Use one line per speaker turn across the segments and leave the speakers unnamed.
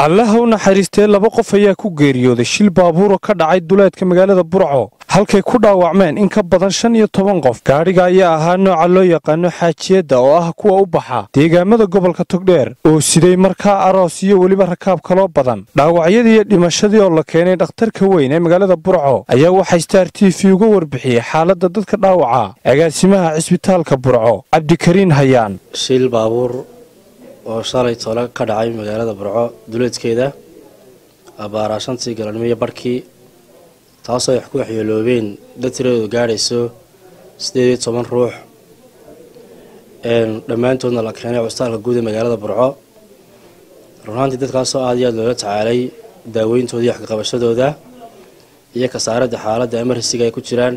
allaha u naxariistee laba qof ayaa ku geeriyooday shil baabuuro ka dhacay duleedka magaalada Burco halkay ku dhaawacmeen in ka badan 15 qof. Gaariga ayaa ahaa nooca loo yaqaano xaajiyada oo ah kuwa u baxa deegaamada gobolka Togdheer oo siday markaa aroos iyo waliba rakaab kala badan. Dhaawacyadii iyo dhimashadii oo la keenay dhakhtarka weyn ee magaalada Burco ayaa waxay Star TV uga warbixiyay xaaladda dadka dhaawaca. Agaasimaha cisbitaalka Burco Cabdikariin Hayaan.
Shil baabuur oo shalay toona ka dhacay magaalada Burco duleedkeeda abaara 5 galabnimo barkii taasoo ay ku waxyeeloobeen dad tiradoodu gaarayso 18 ruux dhammaantoodna la keenay cusbitaalka guud ee magaalada Burco. runtii dadkaasoo aad iyo aad loola tacaalay daaweyntooda iyo wax ka qabashadooda iyo ka saarada xaaladda emergency-ga ay ku jiraan.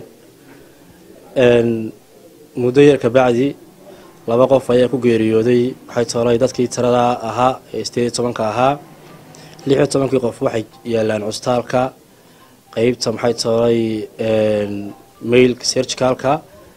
muddo yar ka bacdi laba qof ayaa ku geeriyooday waxay toolay dadkii tirada ahaa ee 18 ahaa 16 qof waxay yaalaan cusbitaalka qaybta maxay toolay male surgicalka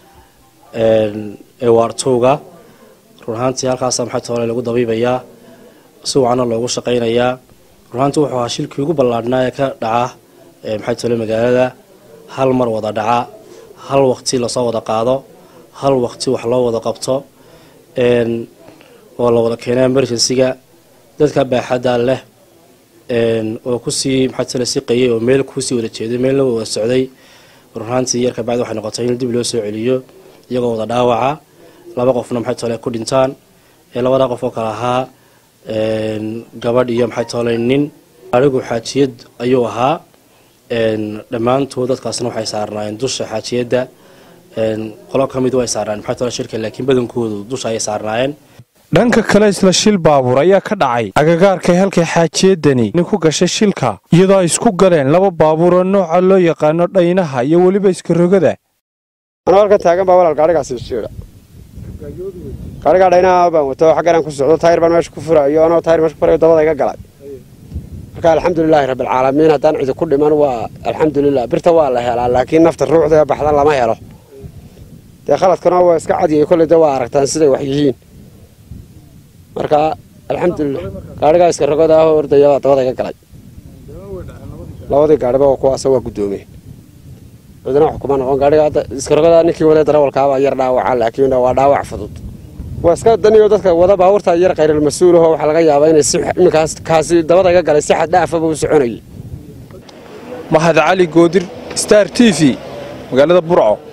ee waartooga. runtii halkaas maxay toolay lagu dabiibayaa si waana loogu shaqeynayaa. runtii wuxuu ahaa shilkii ugu ballaadhnaa ee ka dhaca maxay toolay magaalada hal mar wada dhaca hal waqti la soo wada qaado hal waqti wax loo wada qabto oo la wada keenay emergency-ga dadka baaxadda leh oo ku sii maxay toolay si qayay oo meel ku sii wada jeeday meelna wada socday. runtii yar ka bacdi waxay noqotay in dib loo soo celiyo iyagoo wada dhaawaca laba qofna maxay toolay ku dhintaan labada qof oo kala ahaa gabadh iyo maxay toolay nin. arigu xaajiyad ayuu ahaa dhammaantood dadkaasna waxay saarnaayeen dusha xaajiyada qolo ka mid way saarnaayeen maxay toolay shirka laakiin badankoodu dusha ay saarnaayeen.
dhanka kale isla shil baabuur ayaa ka dhacay agagaarka halkay xaajiyadani ku gashay shilka iyadoo ay isku galeen laba baabuur oo nooca loo yaqaano dhaynaha iyo waliba iska rogada.
ana halka taagan baa walaal gaarigaasi shiira gaariga dhaynaha baan wato xaggan ku socdo taayir baan meesha ku furayo anoo taayir meesha ku furayo dabada iga galay. marka alxamdulillaah rabbil caalamiin haddaan cid ku dhiman waa alxamdulillaah birta waa la helaa laakiin nafta ruuxda baxdan lama helo. khaladkana waa iska cadiyay kulli waa aragtaan siday wax yihiin. marka alxamdulillaah gaariga iska rogada ah ordaya dabada iga galay labadii gaariba kuwaas waa gudoomeen cidna wax kuma noqon. gaariga iska rogada ninkii wada darawalka ah yar dhaawaca laakiin waa dhaawac fudud. waa iska daniyo dadka wada baabuurta yar qayr mas'uul ah waxa laga yaabaa inay si ninkaas kaasi dabada iga galay si xad dhaaf ah u soconayay.
Mahad Cali Goodir Star TV magaalada Burco.